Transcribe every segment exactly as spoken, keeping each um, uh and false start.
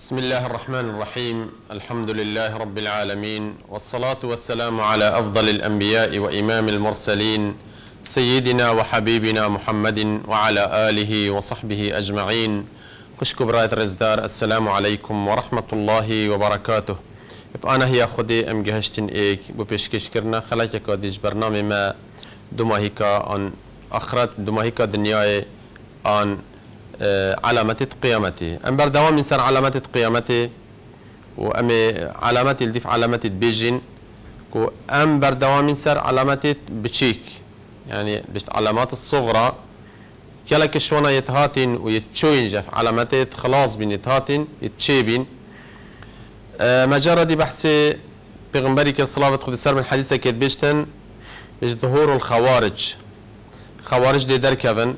بسم الله الرحمن الرحيم. الحمد لله رب العالمين، والصلاة والسلام على أفضل الأنبياء وإمام المرسلين سيدنا وحبيبنا محمد وعلى آله وصحبه أجمعين. خشكو برايت رزدار، السلام عليكم ورحمة الله وبركاته. أنا هي خدي أم جهشتن إيك ببشكش كرنا خلاك كاديش برنامج ما دماهيكا عن آخرت دماهيكا دنياي عن علامات قيامته. أم بردوام من سر علامات قيامته وأم علامات الدف علامات بيجين كو أم بردوام من سر علامات بتشيك، يعني بشت علامات الصغرى كلا كشونا يتهاتين ويتشوينج في علامات خلاص بين يتهاتين يتشيبين. أه مجرد بحث بيغمبري كالصلاة خد السر من حديثة كيت بيشتن بيش ظهور الخوارج. خوارج دي در كفن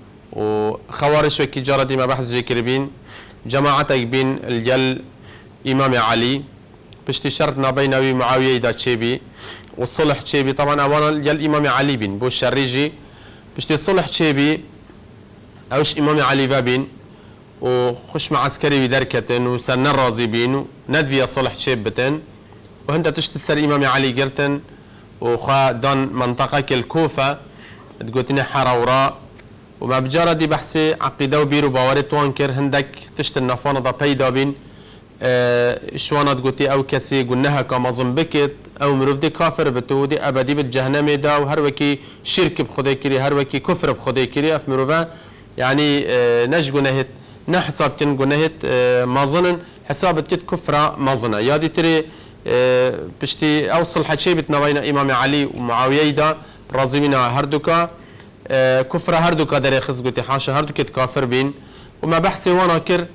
وخوارج وكي جردي ما بحث جيكربين جماعتك بين الجل إمام علي بشتي شرطنا بين معاوية دا تشيبي والصلح تشيبي. طبعا أولا الجل إمام علي بين بو الشريجي بشتي الصلح تشيبي أوش إمام علي بابين وخش معسكري بدركتن وسن الرازي بين ندفي الصلح تشيبتن وهندا تشتي سر إمام علي قرتن وخا دان منطقة الكوفة تقولتني حراوراء وما بجردي بحثي عقيدة وبيرو باوريت وانكر هندك تشت النفانة دا بيدا بين اه شوانا تقولتي او كسي قلناها كمظن بكت او مروف دي كافر بتو دي ابدي بالجهنم دا وهر وكي شرك بخدي كري هر وكي كفر بخدي كري اف مروفا يعني اه نج قناهت نحساب تن قناهت اه مظنن حساب تكت كفرة مظنة يادي تري اه بشتي اوصل حتشي بتنوين امام علي ومعاوية دا رازمين هردوكا اه كفر هردوكا دري خز قلتي حاشا هردوكت كافر بين وما بحثي وانا كر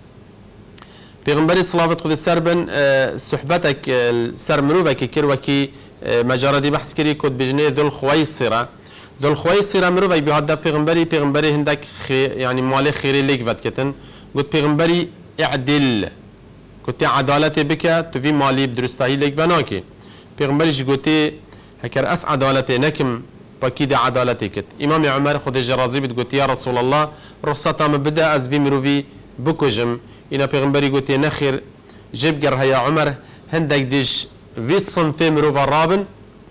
بيغنبري صلاة خد السربن اه صحبتك السر مروبك كر وكي اه مجاردي بحث كري كود بجنيه ذو الخويصرة ذو الخويصرة مروبك بهذا بيغنبري بيغنبري هندك خي يعني موالي خيري ليك فتكتن قلت بيغنبري اعدل قلت عدالتي بك تفي مالي بدرستاهي ليك فناكي بيغنبري جقلتي هكر أس عدالتي نكم باكيد عدالتي كت. إمام عمر خد الجرازي بتقول يا رسول الله رخصة ما بدأ أزبي مروفي بكوجم إنا بيغنبري قلت نخير جيب قر هيا عمر هندك ديش في صنف مروفا الرابن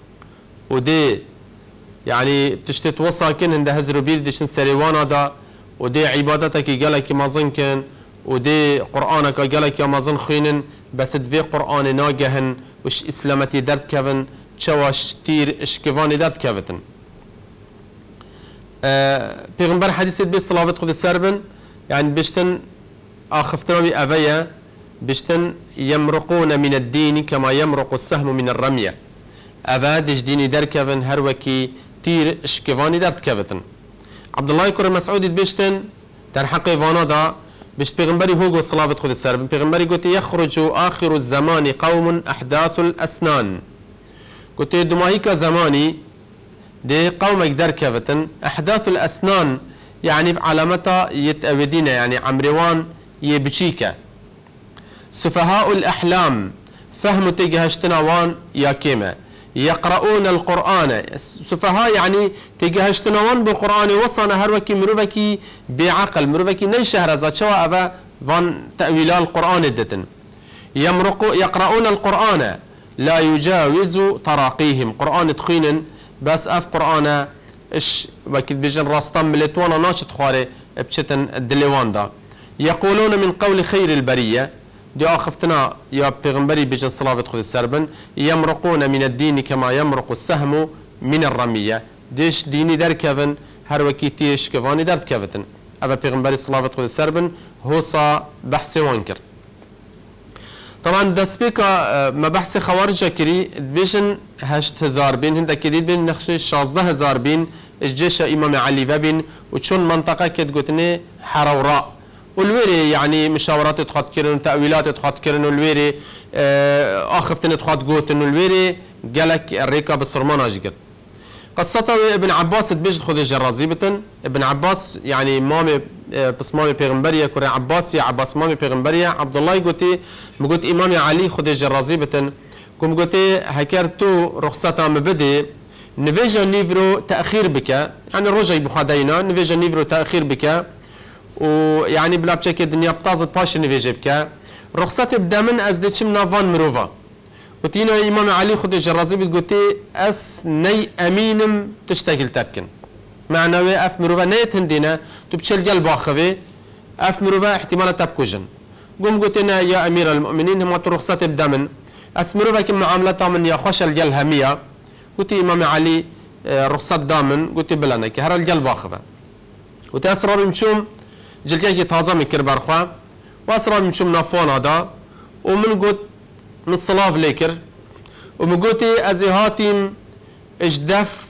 ودي يعني تشتت وصاكن هند هزرو بير ديش سريوانا دا ودي عبادتك قالك ما ظنكن ودي قرآنك قالك يا ما ظن خينن بس دفي قرآن ناجهن وش إسلامتي درد كفن شواش تير اشكفاني درد كفتن. أه بيغنبر حديث بي صلاة خد السربن يعني بيشتن آخفتنا بأفيا بيشتن يمرقون من الدين كما يمرق السهم من الرمية. أفا ديش ديني در كفن هروكي تير اشكفاني درد كفتن. عبد الله يكون مسعود بيشتن در حق فانا دا بيشت بيغنبري هو صلاة خد السربن بيغنبري قلت يخرج آخر الزمان قوم أحداث الأسنان. قلت دماهيك زماني دي قومك دركفتن أحداث الأسنان يعني بعلامتها يتأودين يعني عمروان يبشيكا. سفهاء الأحلام فهم تجهشتنوان يا كيما يقرؤون القرآن. سفهاء يعني تجهشتنوان بالقرآن وصنا هروكي مروبكي بعقل مروبكي نيشهر ذات شواء أبا فان تأويلا القرآن الدتن. يمرقوا يقرؤون القرآن لا يجاوز تراقيهم. قرآن تخينن بس اف قرآن اش وكد بيجن راستان ملتوانا ناشط خواري بشتن الدليوان دا. يقولون من قول خير البرية دي اخفتنا يا بيغنبري بيجن صلاة خذ السربن يمرقون من الدين كما يمرق السهم من الرمية. ديش ديني در كفن هر وكي تيش كفاني در كفتن. ابا بيغنبري صلاة خذ السربن هو صا بحث وانكر. طبعا دسبيكا ما بحث خوارج كري بيشن هشت هزار بين هندا كديد بين نخش شازده هزار بين الجيش إمام علي فبين وشون منطقة كد قتني حروراء والويري يعني مشاورات تخاط كرن تأويلات تخاط كرن والويري آخفتن تخاط قوتن والويري قالك الريكا بصرمان أجقر. قصة ابن عباس تبيش خذ الجرازي بتن ابن عباس يعني مامي بس مامي بيغنبريا كوري عباس يا عباس مامي بيغنبريا عبد الله قلتي بقولت إمام علي خذ الجرازي بتن كم قلتي هكرتو رخصة مبدي نفيجا نيفرو تأخير بك يعني الرجع بخدينا نفيجا نيفرو تأخير بك ويعني بلا بشكل الدنيا بتازت باش نفيجا بك رخصت بدمن از دچم نافان مروفا وتينا امام علي خود جرازي بتقولي اس ني امينم تشتغل تبكن معنوي اف مروفا نيت هندينا تبشل قلب اخوي اف مروفا احتمال تبكوجن قوم قلت لنا يا امير المؤمنين هم رخصت بدمن اس مروفا كم معاملتها من يا خوش الجل هميه قلت امام علي رخصت دامن قلت بلنا كي هر القلب اخوه وتاسرار مشوم جلكي تازه مكر برخوا واسرار مشوم نافون هذا ومن قلت من الصلاة ليكر ومن قلت ازهاتيم اجدف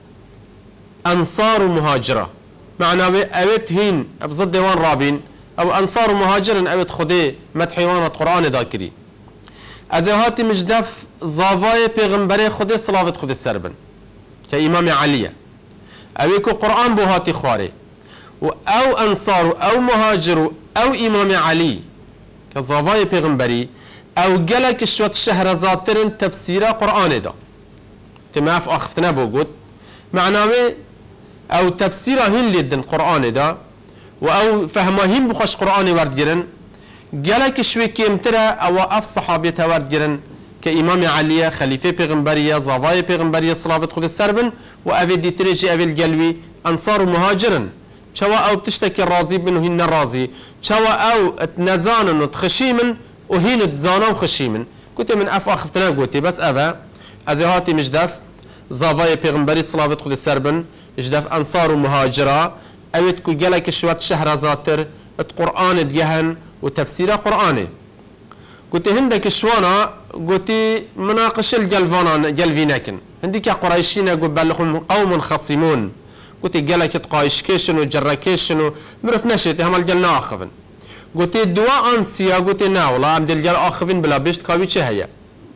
انصار ومهاجرة معناه اوت هين ابزد ديوان رابين او انصار ومهاجر اوت خدي مدحيوان القرآن ذاكري ازهاتيم اجدف زافاي پیغمبر خدي صلاة خدي السربن كإمام علي اويكو قرآن بوهاتي خواري او انصار او مهاجر او امام علي كزافاي پیغمبري او جلك شوت شهر زاترن تفسير قرآن دا تماف اخفتنا بوجود معناه او تفسير هن لدن قرآن دا و او فهمهم بخش قرآن ورد جرن جلك شوي كيمترا او اف صحابية ورد جرن كإمام علي خليفة پیغمبرية زافاي پیغمبرية صلاة خود السربن و اوي ديتريجي اوي الجلوي انصار ومهاجرن شوا او بتشتكي راضي منه هن راضي شوا او تنزانن وتخشيمن وهين تزانا وخشيمن قلت من اف اخفتنا قلت بس اذا ازهاتي مجدف زافاي پیغمبري صلاة خود السربن مجدف انصار ومهاجرة او تكو جلك شوات شهر زاتر القرآن ديهن وتفسير قرآني قلت هندك شوانا قلت مناقش الجلفانا جلفيناكن هندك يا قريشين قبل لهم قوم خصمون قلت جلك تقايشكيشن وجركيشن مرف نشيت هم الجلنا اخفن قلت الدواء انسيا قلت نا والله عبد الجل اخفين بلا بيشت كاوي شي هي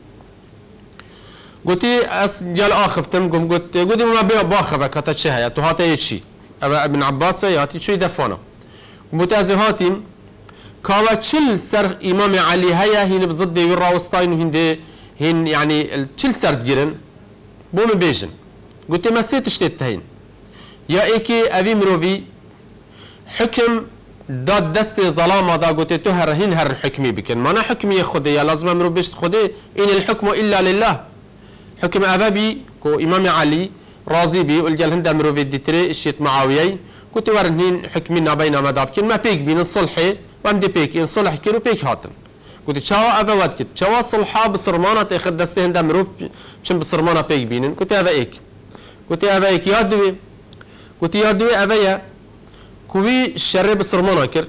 قلت اس جل اخفتم قم قلت قلت ما بي باخفك هتا شي هي تو هاتا يشي ابا ابن عباس ياتي شو يدفونا قلت ازهاتيم كاوا تشل سر امام علي هيا هين بضد الراوستاين وهن هن يعني تشل سر جيرن بوم بيجن قلت ما سيتش تتهين يا ايكي ابي مروفي حكم داد دست ظلام هذا قلت تهر هن هر حكمي بكن ما انا حكمي خدي يا لازم امرو بيشت خدي ان الحكم الا لله حكم ابابي كو امام علي راضي بي والجل هند امرو في ديتري اشيت معاويه قلت ورنين حكمنا بين مدابكن ما بيك بين الصلحي وامدي بيك ان صلح كيلو بيك هاتن قلت شاوا ابا ودكت شاوا صلحا بصرمانه تاخذ دسته هند امرو شن بصرمانه بيك بينن قلت هذا ايك قلت هذا ايك يا دوي قلت يا دوي ابيا كوي الشر بصرمانه كر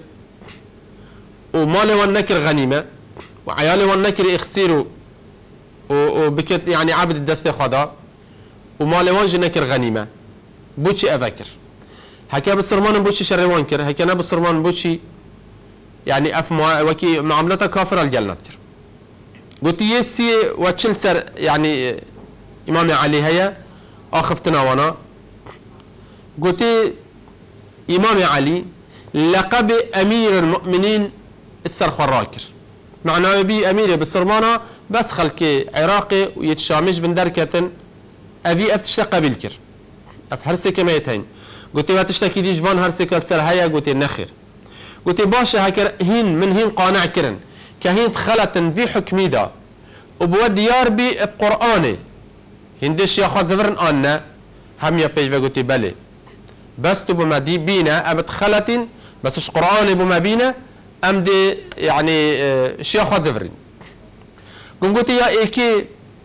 ومالي والنكر غنيمه وعيالي والنكر يخسروا وبكت يعني عبد الدسته خدا ومالي وانج نكر غنيمه بوشي اذكر هكا بصرمان بوشي شر وانكر هكا انا بصرمان بوشي يعني اف وكي معاملته كافر الجنه قلت يسي وتشل سر يعني امام علي هيا اخفتنا وانا قلت امام علي لقب امير المؤمنين السرخ الراكر معناه بي امير بصرمانه بس خلكي عراقي ويتشامش بن دركه ابي افتشتى بالكر اف هرسي كما يتهين قلت له تشتكي دي جفان هرسي كالسر هيا قلت نخير قلت باشا هكر هين من هين قانع كرن كهين خلتن في حكمي دا وبود ياربي بقرآني هندش يا خازفرن انا هم يا بيجا قلت بلي بس تبو ما دي بينا ابد خلتن بس قرآني بما بينا ام دي يعني شيا خازفرن قم قلت يا ايكي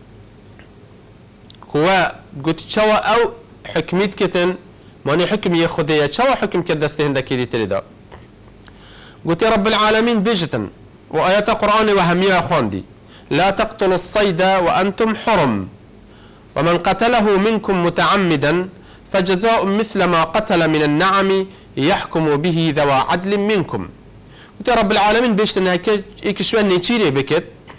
كوا قلت شوا او حكميت كتن ماني حكم ياخذ يا شوا حكم كدسته هندك دي تريدا قلت يا رب العالمين بجتن وآيات القرآن وهمية خاندي لا تقتلوا الصيد وأنتم حرم ومن قتله منكم متعمدا فجزاء مثل ما قتل من النعم يحكم به ذوى عدل منكم. قلت يا رب العالمين بجتن هيك شوي نيتشيري بكت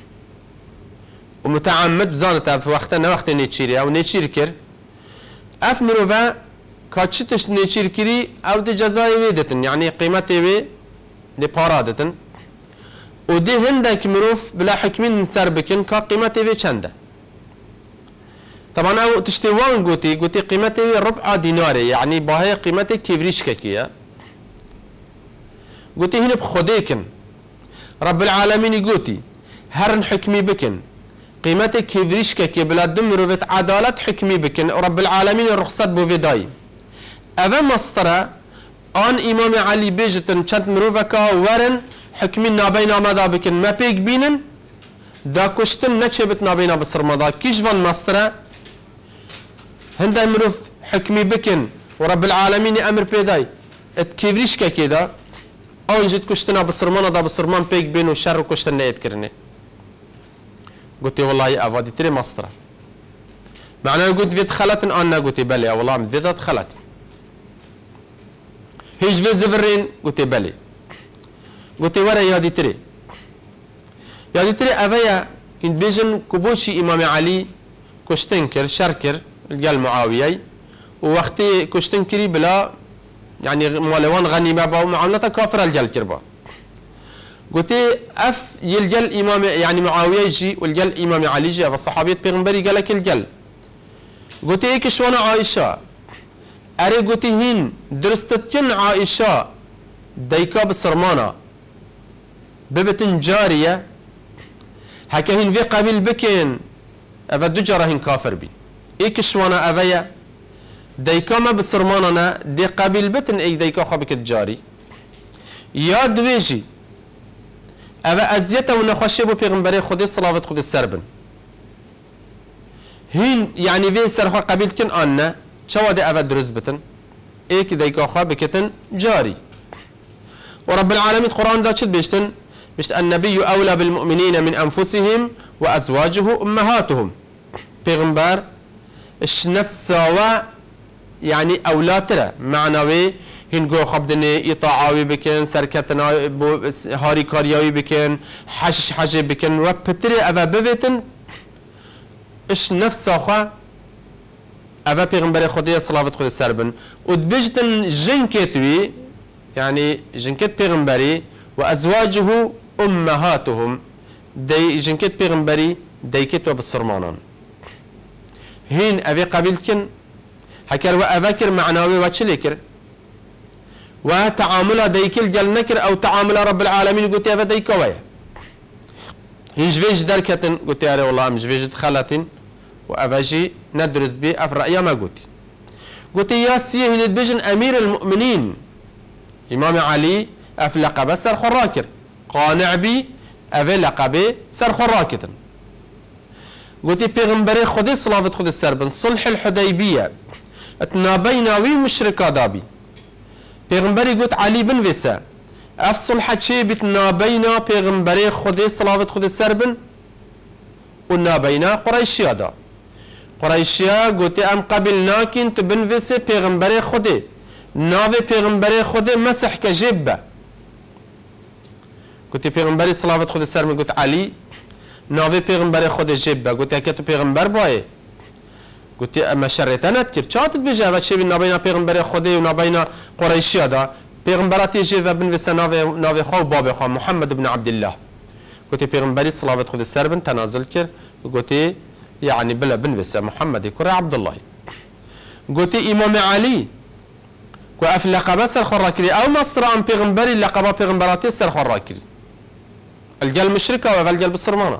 ومتعمد بزانتها في وقتنا وقت نيتشيري أو نيتشير كر أفمروا كاتشتش نيتشير كري أو دي جزاء ويدتن يعني قيمته وي دي بارادتن ودي هندك مروف بلا حكمين سر بكن كا قيمته في چنده طبعا او تشتوان قوتي قوتي قيمته في ربع ديناري يعني باهي قيمته كيفريش كيكيا قوتي هنا بخديكن رب العالمين يقولي هرن حكمي بكن قيمتك كيفريشكا كي بلا دمر عدالة حكمي بكن رب العالمين الرخصة بوفيداي أذا مصطرة آن إمام علي بيجتن چند مروفكا ورن حكمي نابينا مدا بكن ما بيك بينن دا كشتن نچبت نابينا بصر مدا كيش فان مصطرة هندا مروف حكمي بكن ورب العالمين أمر بيداي ات كيفريشكا كيدا أو نجد كشتنا بصرمان دا بصرمان بيك بين وشر وكشتن نيت كرني قلت والله أفادي تري مصطرة معناه قلت فيت خلتن أنا قلت بلي والله فيت خلت هيج في زفرين قلت بلي قلت ورا يادي تري يادي تري أفيا إن بيجن كبوشي إمام علي كشتنكر شركر الجال معاوية ووقتي كشتنكري بلا يعني مالوان غنيمة باو معاملة كافر الجل كربا قلت اف يلجل امام يعني معاويه يجي والجل امام علي جي الصحابيه بيغمبري قال لك الجل قلت ايك شلون عائشه اري قلت هين درستتن عائشه ديكا بسرمانه ببتن جاريه هكا هين في قبيل بكين افا دجره هين كافر بي ايك شلون افيا ديكا ما بسرمانه دي قبيل بتن اي ديكا خبك الجاري يا دويجي أبا أزيته ونخشي بو پیغمبري خودي صلاة خودي السربن هين يعني في سرخوا قبيل كن أنا شو دي أبا درز بتن إيك ديكا خوا بكتن جاري ورب العالمين القرآن دا شد بيشتن بيشت النبي أولى بالمؤمنين من أنفسهم وأزواجه أمهاتهم پیغمبر اش نفس سوا يعني أولى ترى معنوي هنگو خبدني إطاعاوي بكن سركتنا هاري كارياوي بكن حشش حاجة بكن وبتري أبا بفتن إيش نفس أخا أبا پیغمبر خدي صلاة خدي سربن ودبجتن جنكتوي يعني جنكت پیغمبري وأزواجه أمهاتهم دي جنكت پیغمبري ديكت وبالسرمانان هين أبي قبيلتكن هكر وأذكر معناوي وشليكر وتعامل ديكل جل نكر او تعامل رب العالمين قلت يا ديك ويا هيج فيج دركتن قلت يا والله مش فيج خلتن وافاجي ندرس بي افرأ يا ما قلت قلت يا سيه بيجن امير المؤمنين امام علي افلق بسر خراكر قانع بي افلق بي سر خراكتن قلت بيغمبري خدي صلاة خدي السربن صلح الحديبيه اتنابينا وي مشركا دابي پیغمبری گوت علی بن ویسا اف صلح چه بیت نابینا پیغمبری خودی صلاوت خودی سر بن و نابینا قریشیا دا قریشیا گوتی ام قبل ناکین تو بن ویسا پیغمبری خودی ناوی پیغمبری خودی مسح که جیب با گوتی پیغمبری صلاوت خودی سر من گوت علی ناوی پیغمبری خودی جیب با گوتی اکه تو پیغمبر بایه قلت اما شريتنات كيف شاتت بجا شيء نابينا پیغمبر خدي ونابينا قريشيا دا پیغمبراتي جيفا بن وسا ناوي ناوي خو باب خو محمد بن عبد الله قلت پیغمبري صلاة خدي السربن تنازل كر قلت يعني بلا بن وسا محمد كره عبد الله قلت امام علي كو افلق بسر خراكري او مصر ام پیغمبري لقب پیغمبراتي سر خراكري الجل مشركه والجل بالصرمانه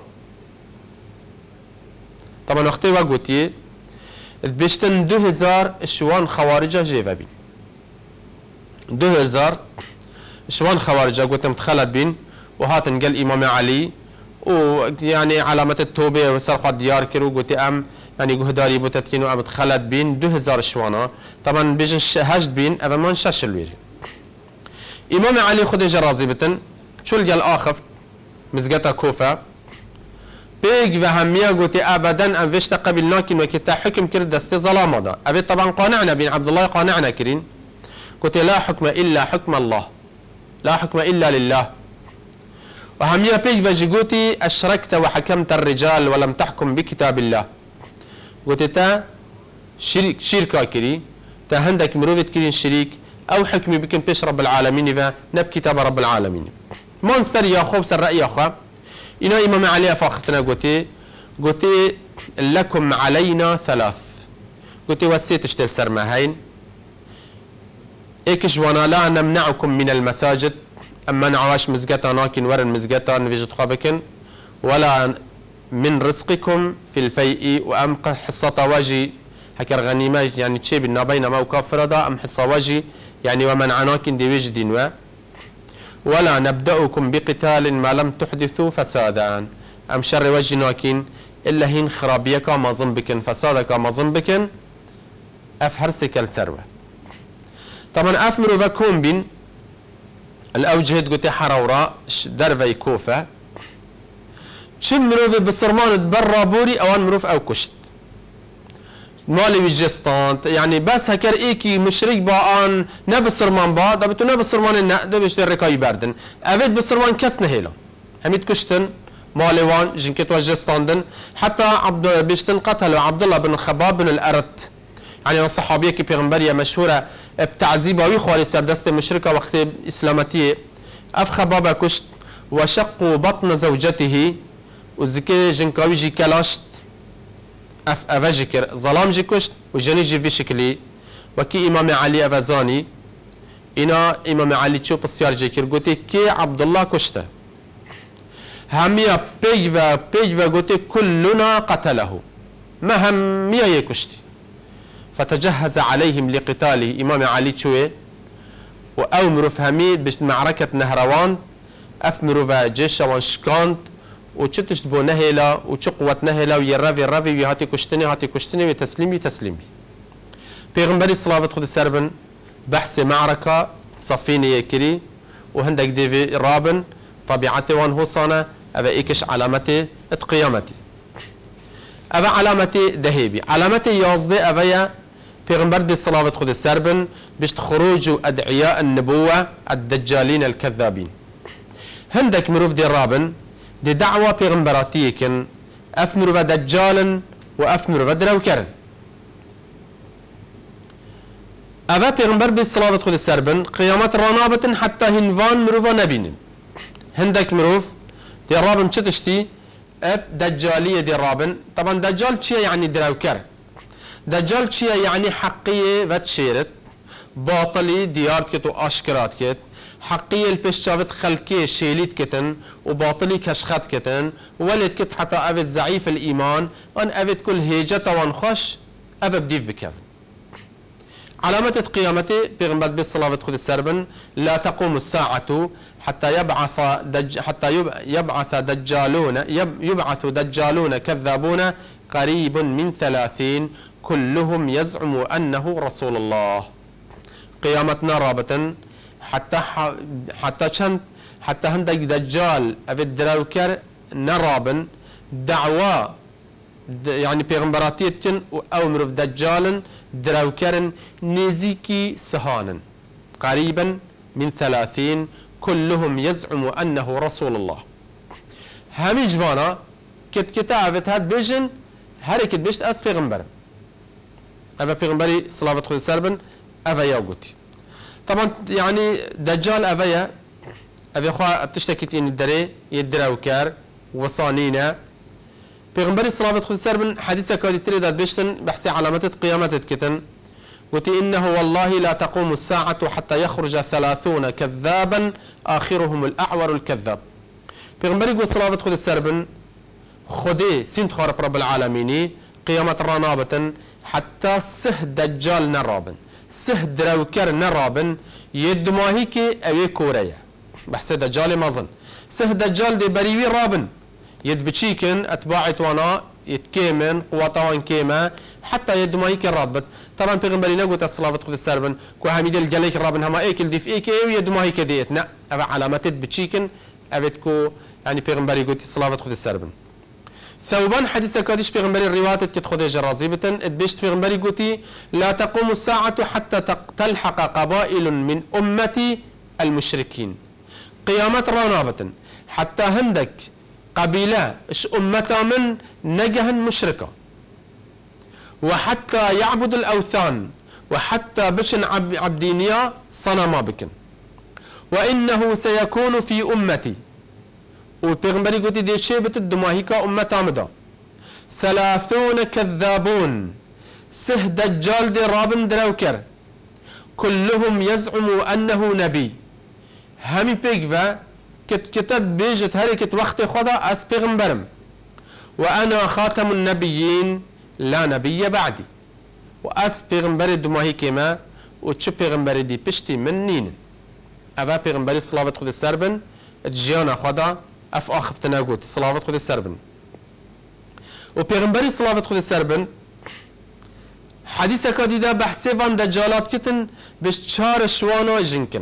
طبعا اختي وقلتي بيشتن دو هزار شوان خوارجة جيفا بين دو هزار شوان خوارجة قلت متخلت بين وهاتن قال إمام علي ويعني علامة التوبة وسرقة ديار كرو قلت أم يعني قهداري بوتتكين وأم متخلت بين دو هزار شوانا طبعا بيجن هجد بين أبا ما نشاش الويري إمام علي خدي جرازي بتن شو الجل آخف مزقتا كوفا بيج وهمية قلت ابدا ام فيش قبل ناكن وكتا حكم كرد دست ظلام هذا ابي طبعا قانعنا بين عبد الله قانعنا كرين قلت لا حكم الا حكم الله لا حكم الا لله وهمية بيج وجي قلتي اشركت وحكمت الرجال ولم تحكم بكتاب الله قلت تا شريك شركة كري تا هندك مروفت كرين شريك او حكمي بكم بيش رب العالمين فنب كتاب رب العالمين ما نستر يا خوب سر رأي يا خو إنا إمام علي فاختنا قلتي قلتي لكم علينا ثلاث قلتي وسيت اشتل سرمهين إيكش وانا لا نمنعكم من المساجد أما نعواش مزقتا ناكن ورن مزقتا نفيجت خابكن ولا من رزقكم في الفيء وأم حصة واجي هكر غنيمة يعني تشي بنا بين ما وكافر دا أم حصة واجي يعني ومن عناكن دي ويج دينوا ولا نبدأكم بقتال ما لم تحدثوا فسادا أم شر وجه ناكن إلا هين خرابيك ما ظنبكن فسادك ما ظنبكن أفهرسك الثروة طبعا أفمروا فكون بين الأوجهد قلت حرورا درفي كوفة شم مروف بصرمان برا بوري أوان مروف أو كشت مالي وجستان يعني بس هكر إيكي مشرك باان نبصرمان با دبتو نبصرمان النا دبشت الركاي بردن أبد بصرمان كس نهيلا هميت كشتن مالي وان جنكت وجستاندن حتى عبد بيشتن قتلوا عبد الله بن الخباب بن الأرت يعني الصحابية كي بيغمبرية مشهورة بتعذيبها ويخوالي سردست مشركة وقت إسلامتية أف خبابة كشت وشقوا بطن زوجته وزكي جنكاوي جي كلاشت اف افاجكر ظلام جي كشت وجني جي في شكلي وكي امام علي افازاني انا امام علي تشوف السيار جيكر قلت كي عبد الله كشته همية بيجفا بيجفا قلت كلنا قتله ما همية يكشتي فتجهز عليهم لقتاله امام علي تشوي واومروا فهمي باش معركة نهروان افمروا في جيش وانشكانت وشتشت بو نهلا وشقوة نهلا ويرافي رافي ويهاتي كشتني هاتي كشتني وتسليمي تسليمي بيغمبري صلاة خد السربن بحث معركة صفيني يكري وهندك ديفي رابن طبيعتي وان هوصانا أبا إيكش علامتي اتقيامتي أبا علامتي دهيبي علامتي يازدي أبايا بيغمبر دي صلاة خد السربن باش تخرجوا أدعياء النبوة الدجالين الكذابين هندك مروف دي رابن دي دعوة بيغمبراتية كن أفمروا دجالا وأفمروا دروكرن أبا بيغمبر بالصلاة خد السربن قيامات رانابة حتى هنفان مروفا نبين هندك مروف دي رابن شتشتي اب دجالية دي رابن طبعا دجال شيء يعني دروكر دجال شيء يعني حقية وتشيرت باطلي ديارت كت واشكرات كت حقية البشافت خلقية شيليت كتن وباطلي كشخت كتن ولد كت حتى أبد ضعيف الإيمان أن أبد كل هيجة وانخش أبد بديف بكم علامة قيامته بيغمبر بالصلاة خذ السربن لا تقوم الساعة حتى يبعث دج حتى يبعث دجالون يبعث دجالون كذابون قريب من ثلاثين كلهم يزعم أنه رسول الله قيامتنا رابطا حتى حتى شن حتى هندك دجال أبد دراوكر نرابن دعوة يعني بيغمبراتيتن أو مرف دجالا دراوكرن نزيكي سهانا قريبا من ثلاثين كلهم يزعم أنه رسول الله همي جوانا كت كتابت هاد بيجن هركت بيشت أس بيغمبر أفا بيغمبري صلاة خذ سربن أفا يوغوتي طبعا يعني دجال أفايا أفا خوا بتشتكي إن الدري يدراوكر وصانينا بيغمبري صلاة خذ سربن حديثة كادي تري داد بيشتن بحثي علامات قيامة كتن قلت إنه والله لا تقوم الساعة حتى يخرج ثلاثون كذابا آخرهم الأعور الكذاب بيغمبري قول صلاة خذ السربن خدي سنت خارب رب العالمين قيامة رانابة حتى سه دجال نرابن سه دروكر نرابن يد ماهيك أوي كوريا بحث دجال مازن سه دجال دي بريوي رابن يد بتشيكن أتباعت وانا يتكيمن قواتوان كيما حتى يد ماهيك رابط طبعا بيغمبري نقول الصلاة خذ السربن كو حميد الجليك رابن هما ايكل دي في ايكي ويد ماهيك ديتنا أبا علامات بتشيكن أبتكو يعني بيغمبري قلت الصلاة خذ السربن ثوبان حديث كاديش بيغمبري الرواية تتخذ جرازيبة اتبشت بيغمبري قلتي لا تقوم الساعة حتى تلحق قبائل من أمتي المشركين قيامة رانابة حتى هندك قبيلة اش أمتا من نجها مشركة وحتى يعبد الأوثان وحتى بشن عبدينيا صنما بكن وإنه سيكون في أمتي وبيغمبري قلت دي شيء بتدماهيكا أمتا مدى ثلاثون كذابون سه دجال دي رابن دروكر كلهم يزعم أنه نبي همي بيكفا كت كتب بيجت هركت وقت خدا أس بيغمبرم وأنا خاتم النبيين لا نبي بعدي وأس بيغمبر دماهي كما وتش بيغمبر دي بشتي من نين أفا بيغمبري صلاة خد السربن جيانا خدا أف آخفتنا قوت صلاة خد السربن وبيغمبري صلاة خد السربن حديثة كديدا بحثي فان دجالات كتن بش چار شوانا جنكن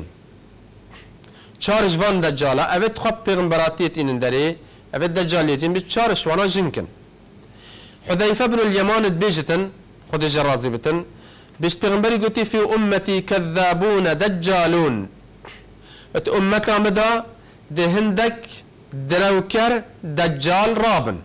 چار جوان دجالا اوه تخواب پیغمبراتیت اینن داره اوه دجالیتین بش چار شوانا جنكن حذيفة بن اليمان بيجتن خد جرازي بتن بش پیغمبري قوتي في أمتي كذابون دجالون ات أمتا مدا دهندك دروكر دجال رابن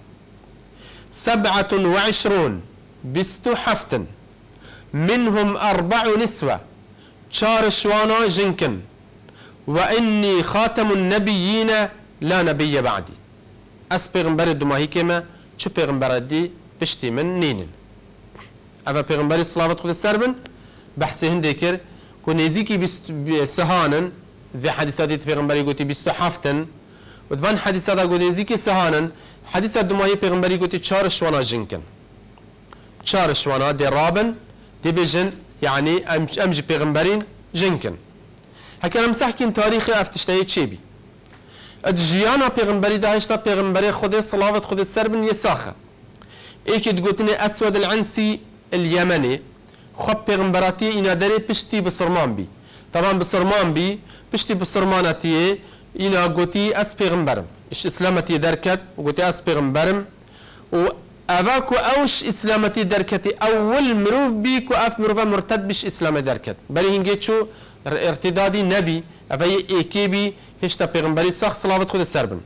سبعة وعشرون بستو حفتن منهم أربع نسوة شار شوانا جنكن وإني خاتم النبيين لا نبي بعدي أس پیغمبر دماهي كما شو پیغمبر دي بشتي من نينن أفا پیغمبر صلاة خود السربن بحثي هندكر كونيزيكي بسهانن ذي حديثات پیغمبري قوتي بستو حفتن ودفان حديثات قونيزيكي سهانن حديثات دماهي پیغمبري قوتي شار شوانا جنكن شار شوانا دي رابن دي بيجن يعني امجي پیغمبرين جنكن هكذا مسحكين تاريخي افتشتاية تشيبي الجيانا پیغمبري داهشتا پیغمبري خود صلاة خود السربن يساخة ايكي تقولتني اسود العنسي اليمني خب پیغمبراتي انا داري بشتي بسرمان بي طبعا بسرمان بي بشتي بسرماناتي انا قوتي اس پیغمبرم اش اسلامتي دركت وقوتي اس پیغمبرم و أباكو أوش إسلامتي دركتي أول مروف بيكو أف مروفا مرتد بش إسلام دركت بلي هنجيتشو ارتدادي نبي أفاي إيكيبي هشتا پیغمبري ساخ صلاة خود السربن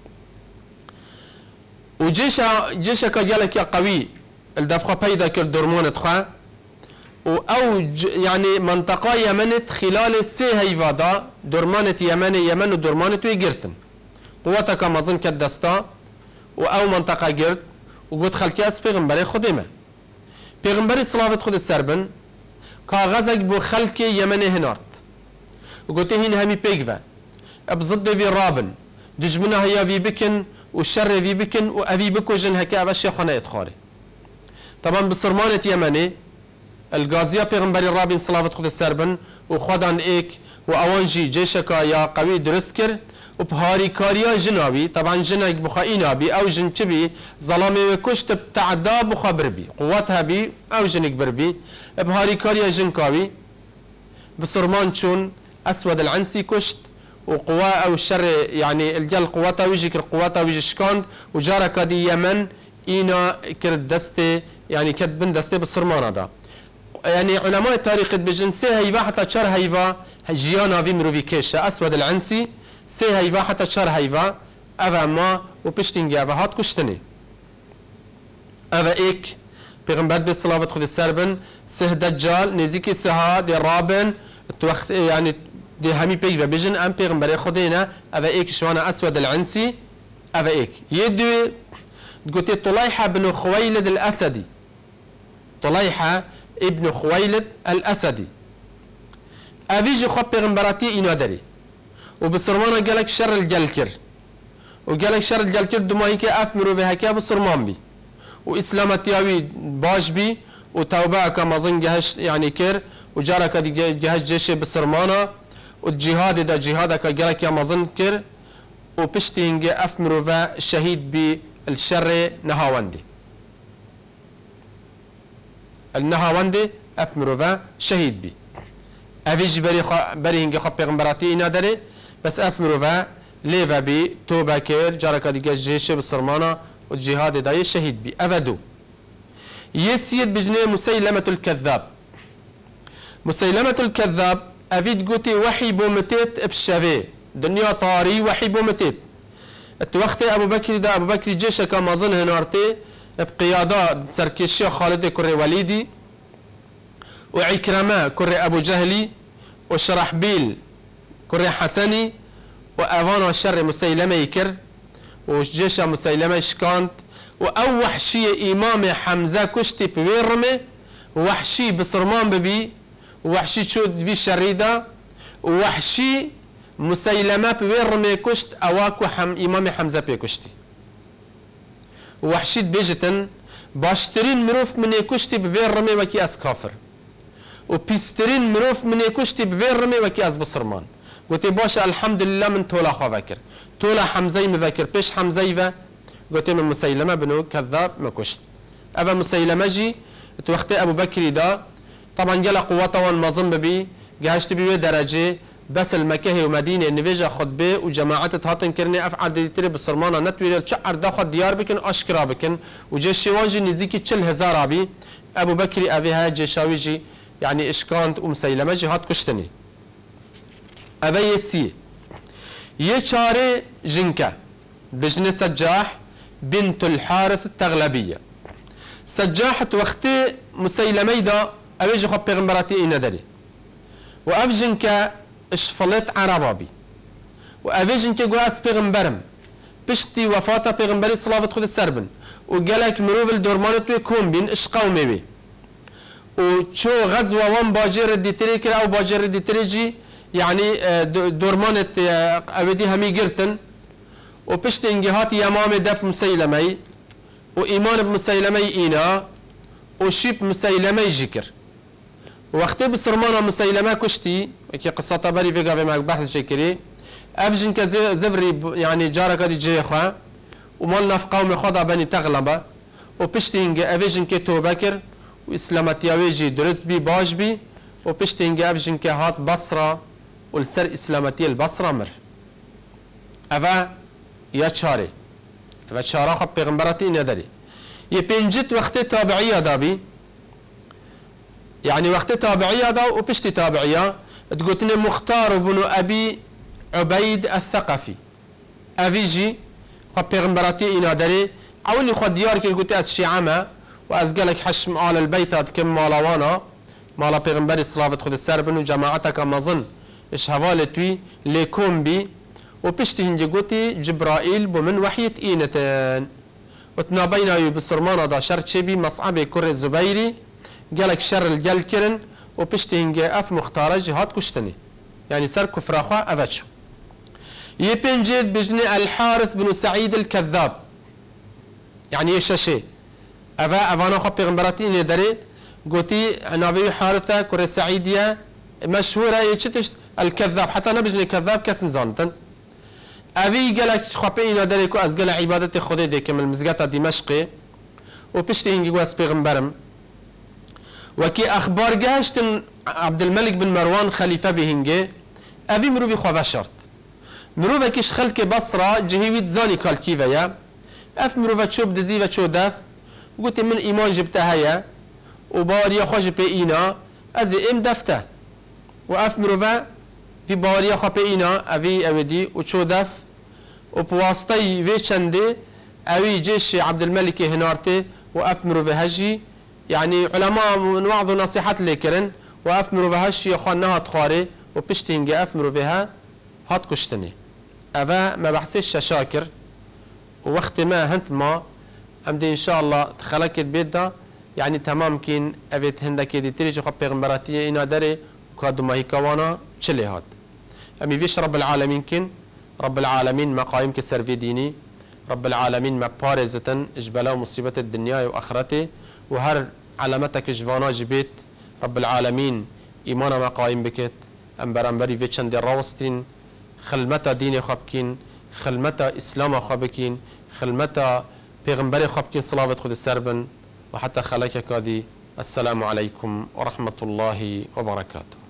وجيشا جيشا كجالك يا قوي الدفخة بيدا كل درمان تخا أو يعني منطقة يمنت خلال سي هيفادا درمانة يمن يمن ودرمانة ويجرتن قوتك مظن كدستا أو منطقة جرت وقلت خلقي اس پیغمبر خودمه پیغمبر صلاة خود السربن كاغزك بو خلقي يمني هنارت وقلت هين همي بيغفا بضد في رابن دجمنا هيا في بكن والشر في بكن وافي بكو جن هكا ابشي خنا يتخاري طبعا بصرمانة يمني الغازية پیغمبر رابن صلاة خود السربن وخدان ايك واوانجي جيشكا يا قوي درست كر وبهاري كاريا جنابي طبعا جنك بخائنا بي او جن بي ظلامي وكشت بتعدا بخبر بي قوتها بي او جنك بربي بهاري كاريا جنكاوي بصرمان شون اسود العنسي كشت وقوا او الشر يعني الجل قوتها ويجي كر قوتها ويجي شكاند وجارك دي يمن اينا كر دستي يعني كتبن دستي بالصرمان هذا يعني علماء التاريخ بجنسي هيفا حتى شر هيفا جيانا في مروفي كيشا اسود العنسي سي هيفا حتى شر هيفا أفا ما وبشتنجي أفا هات كشتني أفا إيك بيغمبر بالصلاة خد السربن سه دجال نزيكي سها دي رابن توخت يعني دي همي بيغفا بيجن أم بيغمبر خدينا أفا إيك شوانا أسود العنسي أفا إيك يدوي قلت طليحة بن خويلد الأسدي طليحة ابن خويلد الأسدي أفيجي خب بيغمبراتي إنا داري وبصرمانه قالك شر الجلكر وقالك شر الجلكر دماهيك أفمرو بهكا بصرمان بي وإسلامتياوي باش بي وتوباك مظن جهش يعني كر وجارك جهش جيش بصرمانه والجهاد دا جهادك قالك يا مظن كر وبشتينج أفمرو شهيد بالشر نهاوندي النهاوندي أفمرو شهيد بي أفيج بري خا بري هنجي خا پیغمبراتي إنا داري بس أفمرو فا ليفا بي توبا كير جاركا ديگه جيش بصرمانا والجهاد داي شهيد بي أفدو يسيد بجنيه مسيلمة الكذاب مسيلمة الكذاب أفيد قوتي وحي بومتيت بشافي دنيا طاري وحي بومتيت التوقتي أبو بكر دا أبو بكر جيشة كما ظن هنارتي بقيادة سركشي خالد كري وليدي وعكرمة كري أبو جهلي وشرحبيل كري حسني وأفانا الشر مسيلمة يكر وجيش مسيلمة شكانت وأو وحشي إمام حمزة كشتي بويرمي ووحشي بصرمان ببي ووحشي تشود في شريدة ووحشي مسيلمة بوير رمي كشت أواكو حم إمام حمزة بيكشتي وحشيد بيجتن باشترين مروف من كشتي بوير رمي وكي أس كافر وبيسترين مروف من كشتي بوير رمي وكي أس بصرمان قلت باشا الحمد لله من تولا خافكر تولا حمزي مذكر بيش حمزي قلت من مسيلمة بنو كذاب ما كشت أبا مسيلمة جي توقت أبو بكر دا طبعا جل قوته والمظن بي جهشت بي درجة بس المكة ومدينة نفيجا خطبة وجماعات تهاتن كرني أفعل ديتري بصرمانة نتويل تشعر داخل ديار بكن أشكرا بكن وجيش شوانجي نزيكي تشل هزار عبي أبو بكر أبيها جيشاويجي يعني إشكانت ومسيلمة جي هات كشتني أبا يسي يشاري جنكا بجن سجاح بنت الحارث التغلبية سجاحة وقتي مسيلمة دا أبيجي خب بيغمبراتي إندري وأفجنك اشفلت عربابي وأفجنك قواس بيغمبرم بشتي وفاة بيغمبري صلاة خود السربن وقالك مروف الدورمان توي كومبين اش قومي بي وشو غزوة وان باجر دي تريكر أو باجر دي تريجي يعني دورمان أبدي همي قرتن وبشتي انجهات يمام دف مسيلمي وإيمان بمسيلمي إينا وشيب مسيلمي جكر وقتي بسرمانه مسيلمه كشتي كي قصه بري فيغا في معك بحث شكري افجن كزفري يعني جارك دي جيخا ومالنا في قوم خدا بني تغلبه وبشتينج افجن كي تو بكر واسلامتياويجي درس بي باش بي وبشتينج افجن كي هات بصره والسر اسلامتي البصره مر افا يا تشاري افا تشارا خب پیغمبراتي ندري يبنجت وقت تابعيه دابي يعني وقت تابعية دا وبشتي تابعية تقولتني مختار بن أبي عبيد الثقفي أفيجي خب بيغمبراتي إنا داري أولي خد ديار كي قلت أس شيعمة وأسقلك حشم آل البيت كم مالاوانا مالا بيغمبري صلاة خد السربن وجماعتك مظن إش هوالتوي ليكم بي وبشتي هنجي قلتي جبرائيل بمن وحية إينتين وتنابينا بسرمانا دا شرط بي مصعبي كر الزبيري قالك شر الجل كرن وبشتينج اف مختارج هات كشتني يعني سر كفراخا افاتشو يبنجد بجني الحارث بن سعيد الكذاب يعني يشاشي افا افانا خو پیغمبراتي ندري قوتي نافي حارثه كره سعيديه مشهوره يشتش الكذاب حتى نبجني كذاب كسن زانتن افي قالك خو ندري كو از قال عبادتي خدي دي كمل مزقتا دمشق وبشتينج قواس پیغمبرم وكي أخبار جاشتن عبد الملك بن مروان خليفة بهنجي أبي مروفي خواه شرط مروفا كيش خلق بصرة جهيويت زاني قال كيفا يا أف مروفا تشوب دزيفا تشو داف قلت من إيمان جبتها يا وباريا خوش بإينا أزي إم دفته وأف مروفا في باريا خو بإينا أبي أودي وتشو داف وبواسطي في شندي أبي جيش عبد الملك هنارتي وأف مروفا هجي يعني علماء من وعظ نصيحات لكرن وافمروا بهاش يخونها تخاري وبشتينج افمروا بها هات كشتني افا ما بحسيش شاكر ووقت ما هنت ما امدي ان شاء الله تخلقت بيدا يعني تمام كين افيت هندك دي تريج خو پیغمبراتي انا دري كادو ما هيكوانا تشلي هات امي فيش رب العالمين كين رب العالمين مقايم كسرفي ديني رب العالمين ما بارزتن اجبلا مصيبه الدنيا واخرتي وهر علامتك جوانا جبيت رب العالمين إيمانا ما قائم بكت أم برانبري في چند راوستين خلمتا دين خبكين خلمتا إسلام خبكين خلمتا پیغمبر خبكين صلاة خود السربن وحتى خلقك كادي السلام عليكم ورحمة الله وبركاته.